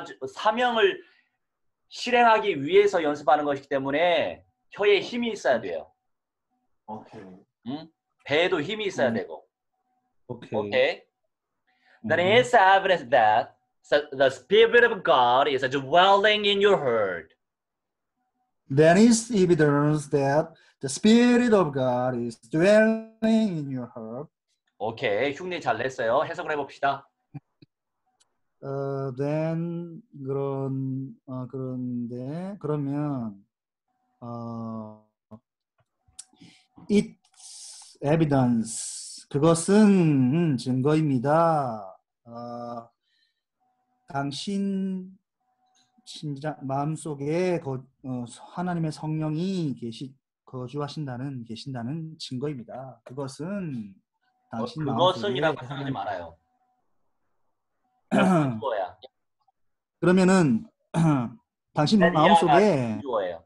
실행하기 위해서 연습하는 것이기 때문에 혀에 힘이 있어야 돼요. 오케이. 응? 배에도 힘이 있어야 되고. 오케이. 오케이. Then it's evidence that the Spirit of God is dwelling in your heart. Then is evidence that the Spirit of God is dwelling in your heart. 오케이. 흉내 잘 냈어요. 해석을 해봅시다. Then 그런데 그러면 it's evidence 그것은 증거입니다. 당신 마음속에 하나님의 성령이 계신다는 증거입니다. 그것은 당신 마음속에 그것은이라고 하지 말아요. 주어야. 그러면은 당신 마음속에 주어예요.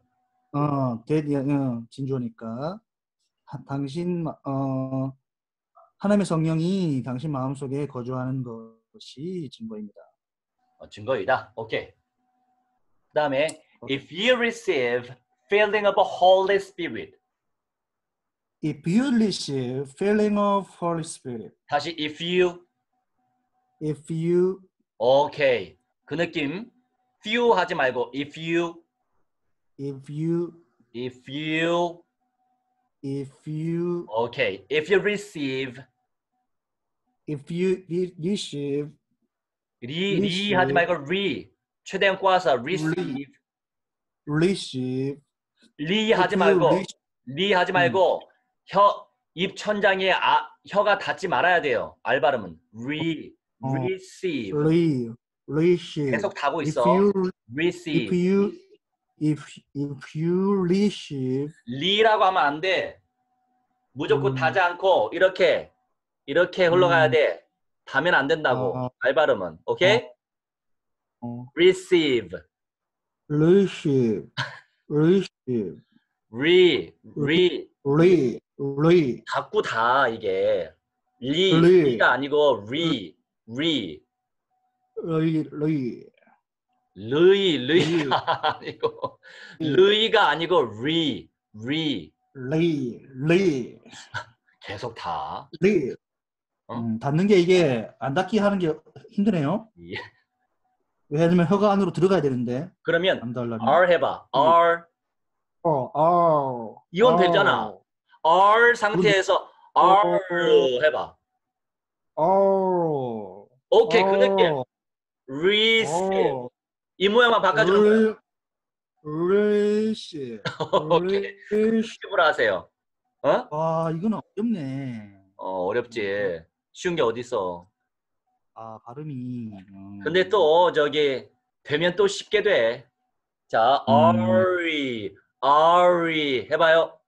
진주니까 당신 하나님의 성령이 당신 마음속에 거주하는 것이 증거입니다. 증거이다. 오케이. 그다음에 if you receive filling of the Holy Spirit. If you receive filling of Holy Spirit. 다시 if you. 오케이. 그 느낌. few 하지 말고 if you. 오케이. if you receive. 리 하지 말고 re. 최대한 꼬아서 receive. 리 하지 말고 입 천장에 혀가 닿지 말아야 돼요. 알 발음은 receive. 계속 닿고 있어. receive. If you receive 리라고 하면 안 돼. 무조건 닿지 않고 이렇게 흘러가야 돼. 닿으면 안 된다고. 알 발음은. 오케이? receive. 자꾸 다 이게 리가 아니고 르이가 아니고 르이가 아니고 리 계속 다 닿는 게 이게 안 닿기 하는 게 힘드네요. 예. 왜냐면 혀가 안으로 들어가야 되는데. 그러면 안 닿으려면. R 해봐. R. 이건 되잖아. R 상태에서 R 해봐. 오케이, 그 느낌. receive. 이 모양만 바꿔주는 거야. 오케이. receive로 하세요. 와, 이건 어렵네. 어렵지. 쉬운 게 어딨어. 발음이. 근데 또 되면 또 쉽게 돼. 자, RE 해봐요.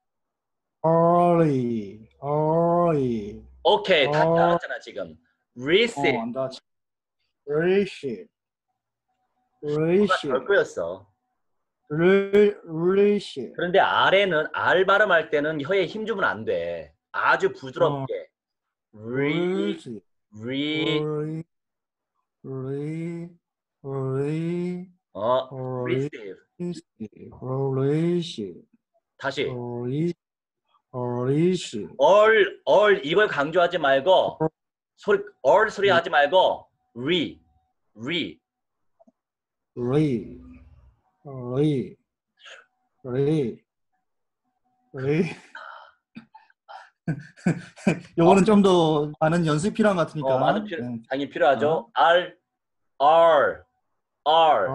오케이, 다 나왔잖아 지금. receive. 덜 꼬였어. 그런데 R에는 R 발음할 때는 혀에 힘 주면 안 돼. 아주 부드럽게. receive. 다시. all 이걸 강조하지 말고 all 소리 하지 말고 요거는 좀 더 많은 연습이 필요한 것 같으니까. 많은 당연히 필요하죠. R, R, R.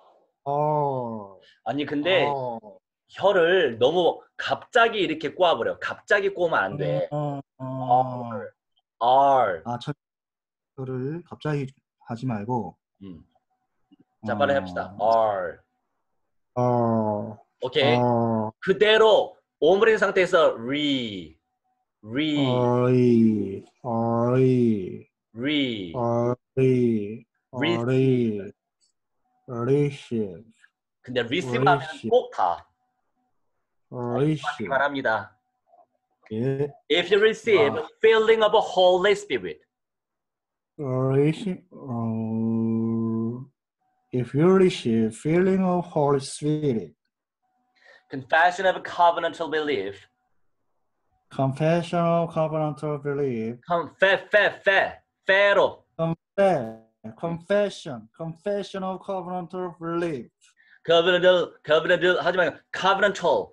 아니 근데 혀를 너무 갑자기 이렇게 꼬아버려. 갑자기 꼬으면 안 돼. R, R. 저를 갑자기 하지 말고. 자, 빨리 해봅시다. R. 오케이. 그대로 오므린 상태에서 re. 근데 receive 하면 꼭 다. 하시기 바랍니다. 예. If you receive filling of a Holy Spirit. If you receive filling of Holy Spirit. Confession of covenantal belief. Confession of covenantal belief. Fero. Confession of covenantal belief. covenantal 하지 말고 covenantal.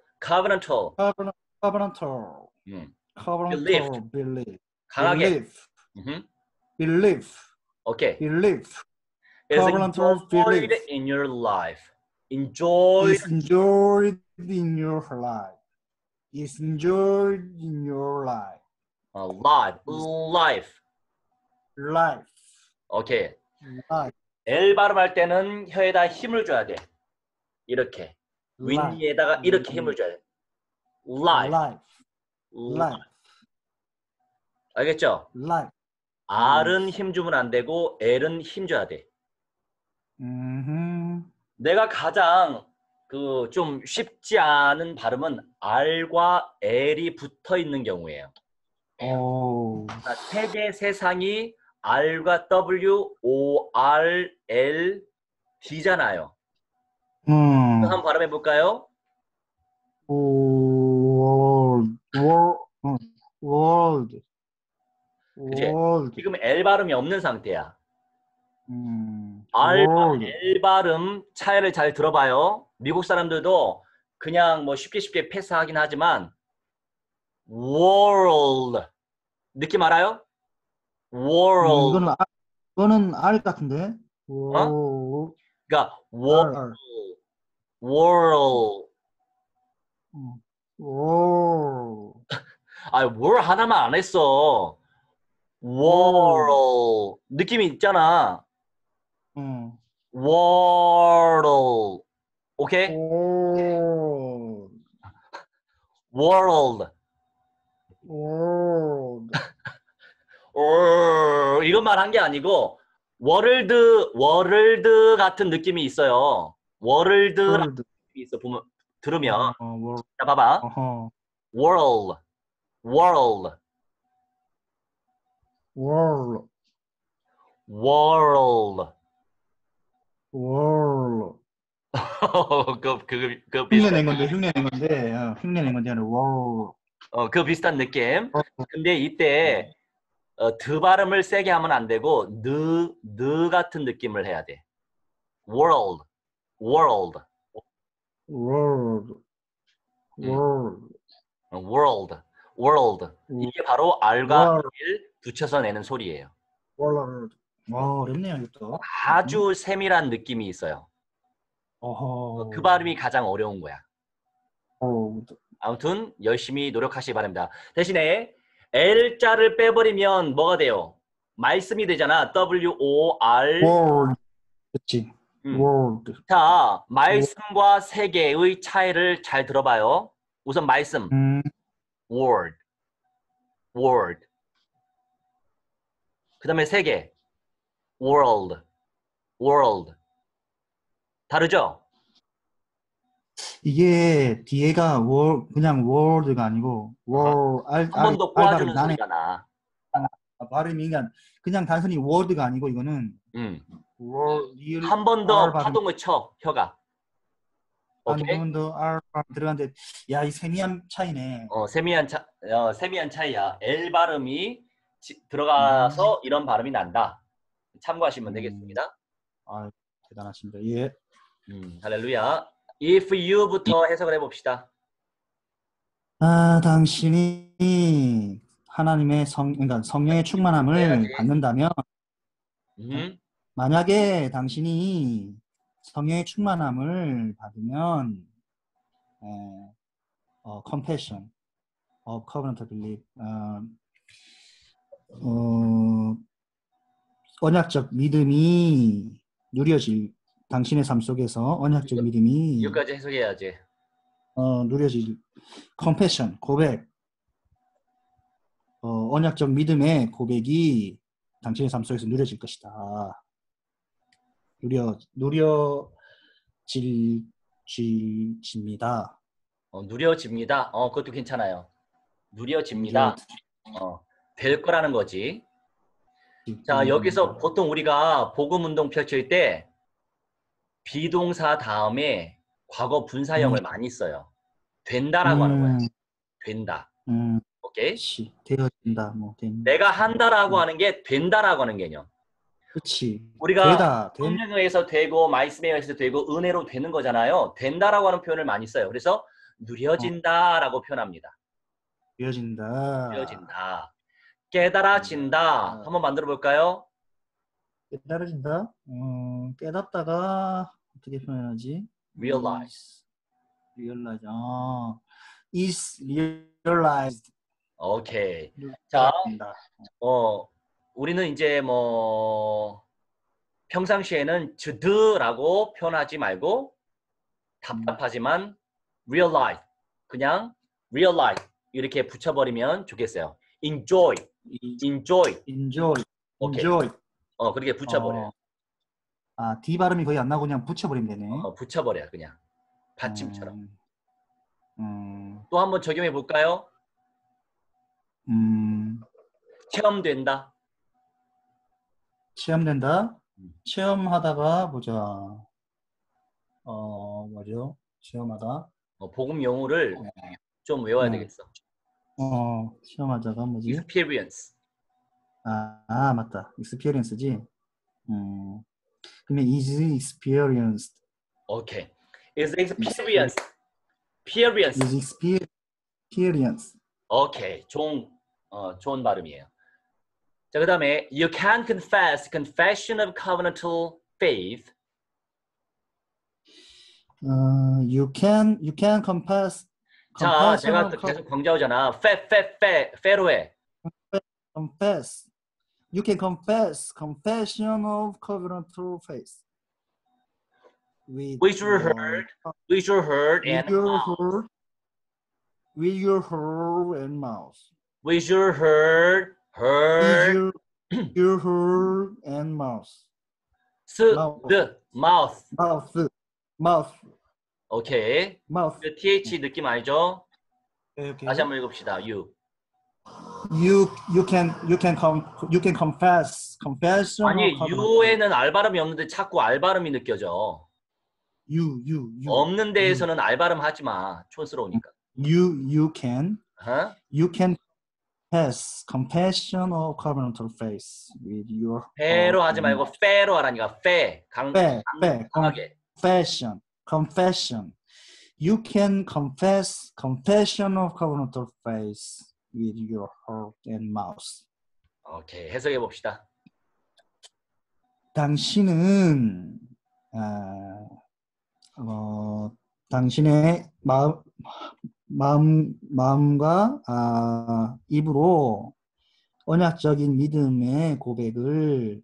belief. 강하게. Belief. Okay. Belief. Is enjoyed in your life. Enjoyed in your life. Is enjoyed in your life. Life. 오케이. L 발음할 때는 혀에다 힘을 줘야 돼. 이렇게. 윗니에다가 이렇게 힘을 줘야 돼. Life. 알겠죠? R은 힘 주면 안 되고 L은 힘 줘야 돼. 내가 가장 좀 쉽지 않은 발음은 R과 L이 붙어 있는 경우예요. 세계 세상이 R과 W, O, R, L, D잖아요. 한번 발음해 볼까요? world. 지금 L 발음이 없는 상태야. R과 L 발음 차이를 잘 들어봐요. 미국 사람들도 그냥 뭐 쉽게 패스하긴 하지만 world 느낌 알아요? world. 이거는 R 같은데. 그러니까 world. 월 하나만 안 했어. world 느낌이 있잖아. world. 오케이? world. 이것만 한 게 아니고 월드 같은 느낌이 있어요. 월드라는 느낌이 있어. 보면 들으면 자 봐봐. world. 흉내낸 건데 그 비슷한 느낌. 근데 이때 드 발음을 세게 하면 안 되고 느 같은 느낌을 해야 돼. world. 이게 바로 R과 L 붙여서 내는 소리예요. 어렵네요, 이것도. 아주 세밀한 느낌이 있어요. 그 발음이 가장 어려운 거야. 아무튼 열심히 노력하시기 바랍니다. 대신에 L자를 빼버리면 뭐가 돼요? 말씀이 되잖아. W-O-R. 그렇지. 자, 말씀과 세계의 차이를 잘 들어봐요. 우선 말씀. word. 그 다음에 세계. world. 다르죠? 이게 뒤에가 그냥 world가 아니고 한 번 더 꼬아주는 소리가 나. 발음이 그냥 단순히 word가 아니고 이거는 한 번 더 파동을 쳐 혀가. 한 번 더 R 들어가는데 야, 이 세미한 차이네. 세미한 차이야. L 발음이 들어가서 이런 발음이 난다. 참고하시면 되겠습니다. 대단하십니다. 예. 할렐루야. If you부터 해석을 해봅시다. 당신이 하나님의 그러니까 성령의 충만함을 해야지. 받는다면, 음. 만약에 당신이 성령의 충만함을 받으면, 에, compassion of covenant belief, 어, 언약적 믿음이 누려질, 당신의 삶 속에서 언약적 믿음이 이거까지 해석해야지. 누려질, compassion, 고백, 언약적 믿음의 고백이 당신의 삶 속에서 누려질 것이다. 누려집니다. 누려집니다. 그것도 괜찮아요. 누려, 누려집니다. 될 거라는 거지. 자, 여기서 보통 우리가 복음 운동 펼칠 때 비동사 다음에 과거 분사형을 많이 써요. 된다라고 하는 거야. 된다. 오케이? 되어진다, 뭐, 내가 한다라고 하는 게 된다라고 하는 개념. 그치. 우리가 성령에서 되고 말씀에 의해서 되고 은혜로 되는 거잖아요. 된다라고 하는 표현을 많이 써요. 그래서 누려진다라고 표현합니다. 되어진다. 누려진다. 깨달아진다. 한번 만들어 볼까요? 깨달아진다. 깨닫다가 어떻게 표현하지? Realize. realize. is realized. 오케이. 자, 깨닫는다. 우리는 이제 뭐 평상시에는 주드라고 표현하지 말고 답답하지만 realize 그냥 realize 이렇게 붙여버리면 좋겠어요. enjoy, enjoy. enjoy. 오케이. enjoy. 그렇게 붙여버려요. D 발음이 거의 안 나고 그냥 붙여버리면 되네. 붙여버려요 그냥 받침처럼. 또 한번 적용해 볼까요? 체험된다. 체험된다. 체험하다가 보자. 뭐죠? 체험하다. 복음 용어를 좀 외워야 되겠어. 체험하다가 뭐지? experience. 맞다. experience지. 그러면 is experienced. 오케이. is experience. experience. is experience. 오케이. 좋은 발음이에요. 자, 그다음에 you can confess confession of covenantal faith. You can confess. 자, 제가 또 계속 강조하잖아. fe로 해. confess. You can confess confession of covenantal faith. With your heart and mouth. With your heart and mouth. With your heart your heart and mouth. mouth. 오케이. mouth. TH 느낌 알죠? Okay. 다시 한번 읽읍시다. You can confess confession. 아니, you에는 알 발음이 없는데 자꾸 알 발음이 느껴져. you. 없는 데에서는 알 발음 하지 마. 촌스러우니까. You can confess confession of covenantal faith with your 페로 하지 말고 페로 하라니까. 강하게. confession. You can confess confession of covenantal faith with your heart and mouth. 오케이, 해석해 봅시다. 당신은 당신의 마음과 입으로 언약적인 믿음의 고백을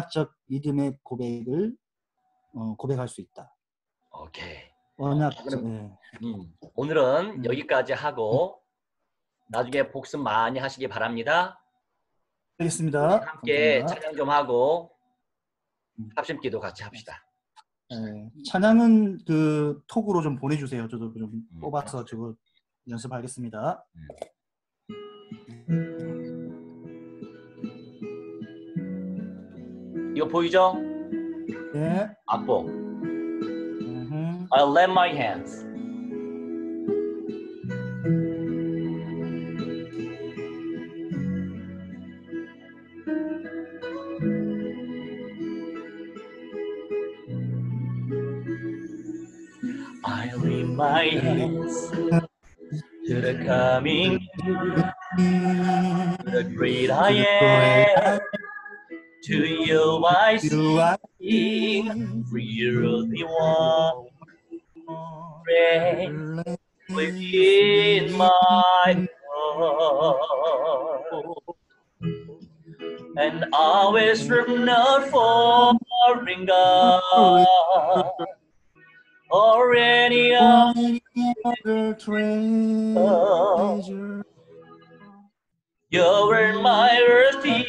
고백할 수 있다. 오케이. 오늘은 여기까지 하고 나중에 복습 많이 하시기 바랍니다. 알겠습니다. 함께 감사합니다. 찬양 좀 하고 합심기도 같이 합시다. 찬양은 그 톡으로 좀 보내주세요. 저도 좀 뽑아서 저거 연습하겠습니다. 이거 보이죠? 네. 악보. I'll lend my hands. I leave my hands to the coming the great I am. To you I sing, you're the one reign within my heart. And always from not foreign God or any other treasure. You're my earthly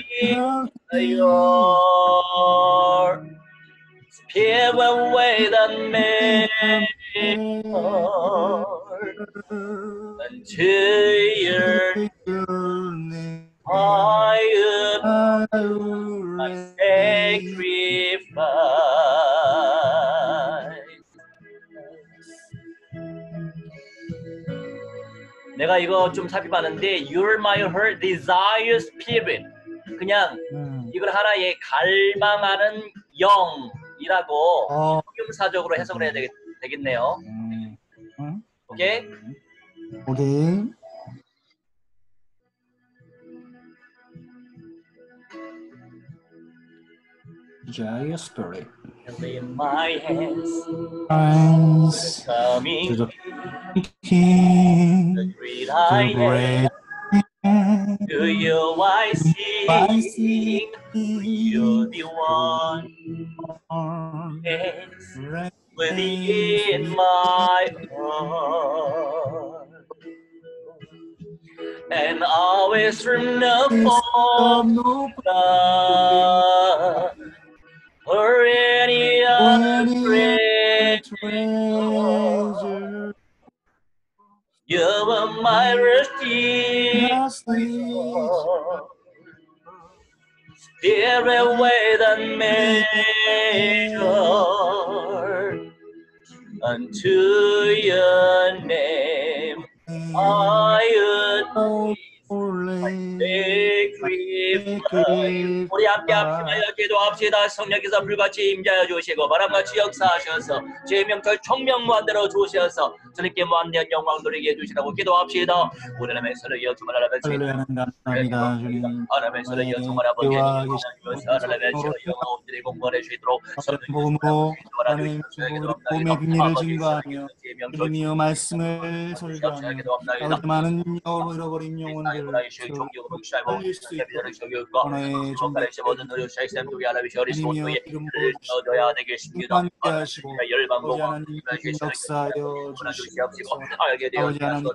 your spirit away that made unto your name I sacrifice. 내가 이거 좀 살펴봤는데 You're my heart desire spirit 그냥 이걸 하나의 갈망하는 영이라고 형용사적으로 해석을 해야 되겠네요. 오케이? 오케이. Desire spirit. In my hands coming to the King, the great I am. To you I sing, you're the one within my heart. And always from the fall or any other treasure. You are my resting spirit way that measure unto your name I would 우리 함께 합심하여 기도합시다. 성령께서 불같이 임재하여 주시고 바람같이 역사하셔서 제 명철 총명 무한대로 주셔서 주님께 무한대한 영광 누리게 해주시라고 기도합시다. 우리 하나님의 선을 주만 하나님의 감사합니다 주님. 하나님의 선을 주만 아버지 하나님의 영광 온전히 공부해 주시도록 복음으로 하나님 복음의 비밀을 증거하며 주님이여 말씀을 설교하며 아버지 많은 영으로 잃어버린 영혼들 살릴 수 있도록 하나의 주님이여 이름 부어주시고 함께 하시고 아버지 하나님 역사하여 주시옵소서. 아버지 하나님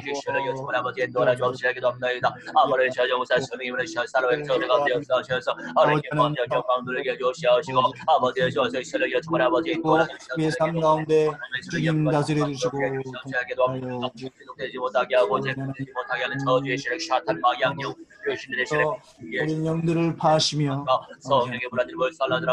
아버지 저정사 성령님을 살아가는 저를 가운데 역사하셔서 하나님께 먼저 영광 누리게 해주시옵시고 아버지의 저서 설령 정말 아버지 우리의 삶 가운데 주님 다스려 주시고 되지 못하게 하고 되지 못하게 하는 저주의 시력 샤탄 마양령 여신들의 시력 우리 영들을 파시며 성령의 불안을 불살라드라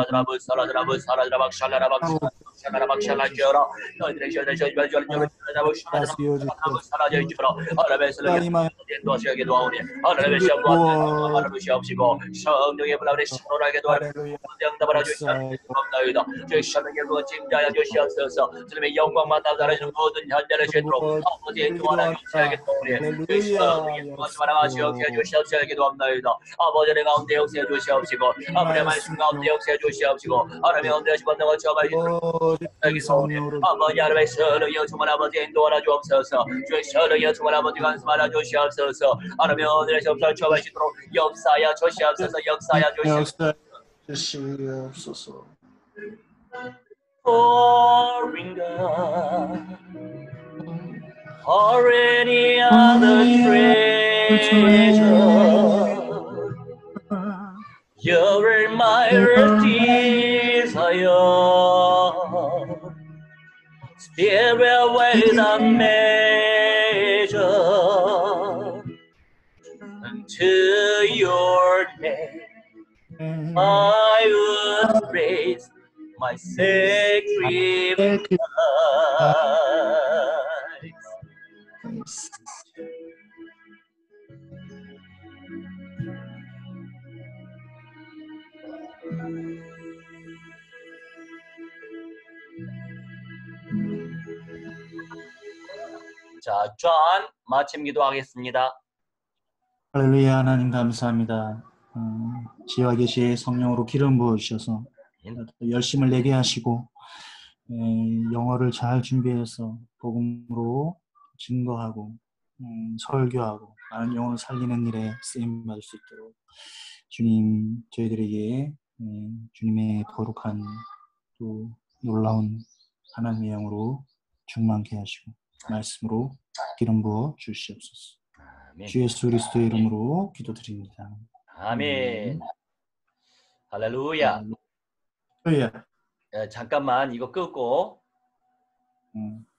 박샬라라 박샬라라 너희들의 시험을 저주하는 사라져 있으므로 하나님의 성령의 인도하시게 도와오니 하나님의 시험과 주시옵시고 성령의 불안을 신원하게 도와주시고 응답을 주시옵나이다. 주의 성령의 불안을 짐자여 주시옵소서. 주님의 영광만 나타내시는 모든 현재를 주도록 아버지의 인도하나 주시게 도와오니 주의 성령의 불안을 하시옵게 주시옵시게 도와옵나이다. 아버지의 가운데 역사해 주시옵시고 아버지의 말씀 가운데 역사해 주시옵시고 하나님의 언제하시 권능을 처음하시도록 아버지 하나님의 성령의 충만 아버지 인도하나 주옵소서. 주의 성령의 충만 아버지 간수하나 주시옵소서. 하나님의 언제하시 없어 처음하시도록 역사하여 주시옵소서. 역사하여 주시옵소서. Foreign God or any other treasure, you're my desire. Spirit without measure unto your name I would raise my sacrifice. 자, John 마침 기도하겠습니다. 할렐루야. 하나님 감사합니다. 지와 계시의 성령으로 기름 부어주셔서 열심을 내게 하시고 영어를 잘 준비해서 복음으로 증거하고 설교하고 많은 영혼을 살리는 일에 쓰임 받을 수 있도록 주님 저희들에게 주님의 거룩한 또 놀라운 하나님의 영으로 충만케 하시고 말씀으로 기름 부어 주시옵소서. 아멘. 주 예수 그리스도의 이름으로 기도드립니다. 아멘. 할렐루야. 할렐루야. 잠깐만 이거 끄고